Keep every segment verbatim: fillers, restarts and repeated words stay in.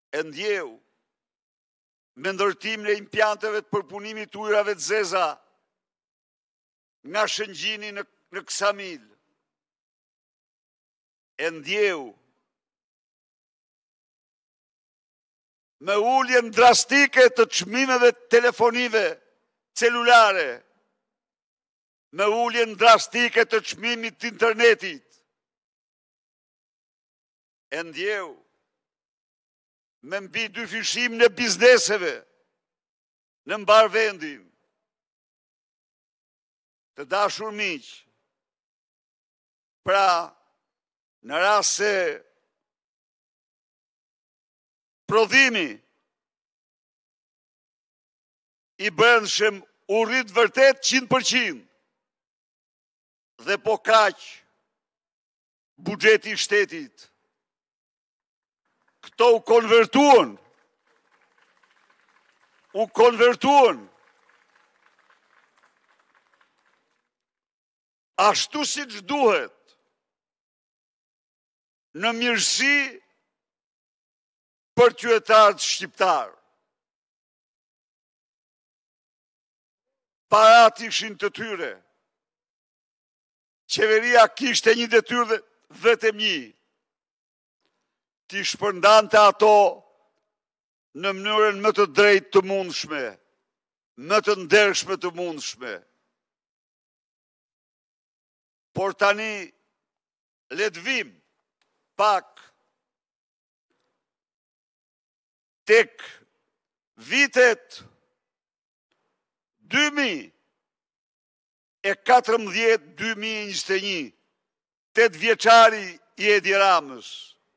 e ndjeu me ndërtimin e impianteve të përpunimit të ujrave të zeza nga Shëngjini në, në Ksamil, e ndjeu me ulljen drastike të çmimeve telefonive celulare, me ulljen drastike të çmimit të internetit, e ndjeu me mbi dy fyshim në bizneseve në mbar vendin. Të dashur miq, pra në rast se prodhimi i brendshëm u rrit vërtet njëntë përqind dhe po kaq buxheti i shtetit, këto u konvertuan, u konvertuan ashtu siç duhet në mirësi për qytetarët shqiptar. Parat ishin të tyre. Qeveria kishte një detyrë vetëm një, t'i shpërndante ato në mënyrën më të drejtë të mundshme, më të ndershme të mundshme. Por tani le të vim pak tek vitet dy mijë e katërmbëdhjetë dy mijë e njëzet e një, tetë vjeçari i Edi Ramës.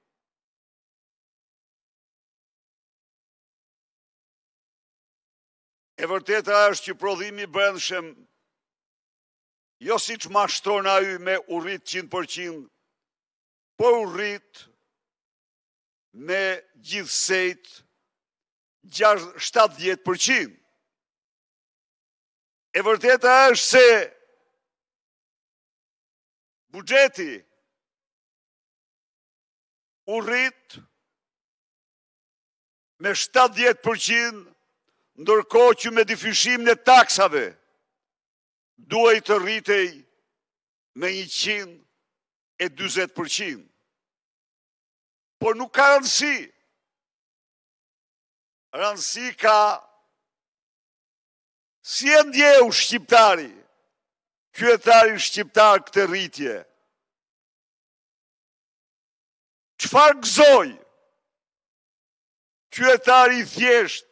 E vërteta është që prodhimi i brendshëm, jo siç mashtron ai me u rrit njëntë përqind, por u rrit me gjithsejt shtatëdhjetë përqind. E vërteta është se buxheti u rrit me shtatëdhjetë përqind, ndërkohë që me dyfishimin e taksave duhej të rritej me njëqind e dyzet përqind. Por nuk ka rëndësi. Rëndësi ka si e ndjeu shqiptari, qytetari shqiptar këtë rritje. Çfarë gëzoi qytetari i thjesht